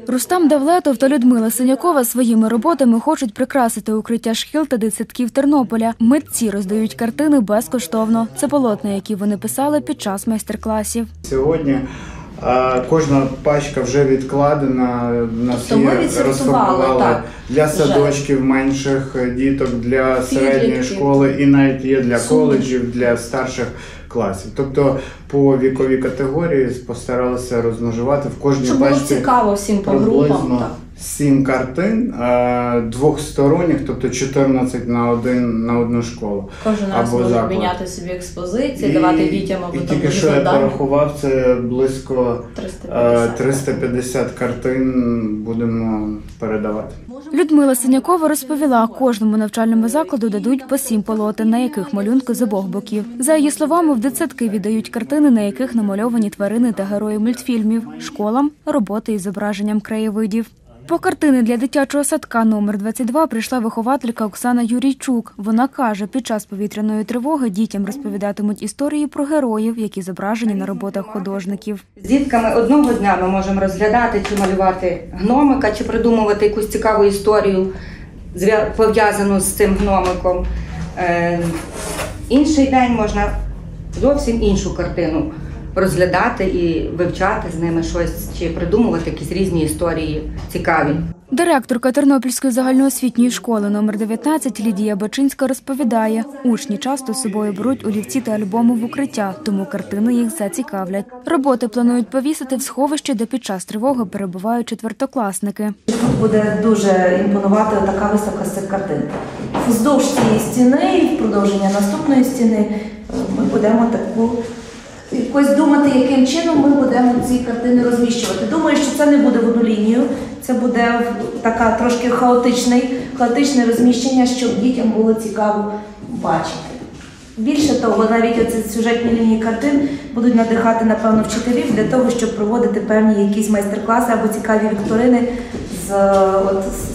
Рустам Давлетов та Людмила Синякова своїми роботами хочуть прикрасити укриття шкіл та дитсадків Тернополя. Митці роздають картини безкоштовно. Це полотна, які вони писали під час майстер-класів. Сьогодні кожна пачка вже відкладена, розфарбували для садочків менших діток, для середньої школи і навіть є для коледжів, для старших класів. Тобто по віковій категорії постаралися розмножувати в кожній пачці. Щоб було цікаво всім по групам. 7 картин двохсторонніх, тобто 14 на одну школу. Кожен раз можуть міняти собі експозиції, давати дітям або завдання. І тільки що я порахував, це близько 350 картин будемо передавати. Людмила Синякова розповіла, кожному навчальному закладу дадуть по 7 полотен, на яких малюнки з обох боків. За її словами, в дитсадки віддають картини, на яких намальовані тварини та герої мультфільмів. Школам – роботи із зображенням краєвидів. По картини для дитячого садка номер 22 прийшла вихователька Оксана Юрійчук. Вона каже, під час повітряної тривоги дітям розповідатимуть історії про героїв, які зображені на роботах художників. З дітками одного дня ми можемо розглядати чи малювати гномика, чи придумувати якусь цікаву історію, пов'язану з цим гномиком. Інший день можна зовсім іншу картину розглядати і вивчати з ними щось, чи придумувати якісь різні історії цікаві. Директорка Тернопільської загальноосвітньої школи номер 19 Лідія Бачинська розповідає, учні часто з собою беруть олівці та альбоми в укриття, тому картини їх зацікавлять. Роботи планують повісити в сховищі, де під час тривоги перебувають четвертокласники. Тут буде дуже імпонувати така виставка з цих картин. Вздовж цієї стіни і в продовження наступної стіни ми будемо якось думати, яким чином ми будемо ці картини розміщувати. Думаю, що це не буде в одну лінію, це буде така трошки хаотичне розміщення, щоб дітям було цікаво бачити. Більше того, навіть оці сюжетні лінії картин будуть надихати, напевно, вчителів для того, щоб проводити певні якісь майстер-класи або цікаві вікторини,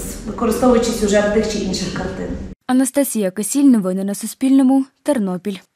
використовуючи сюжет тих чи інших картин. Анастасія Кисіль, новини на Суспільному, Тернопіль.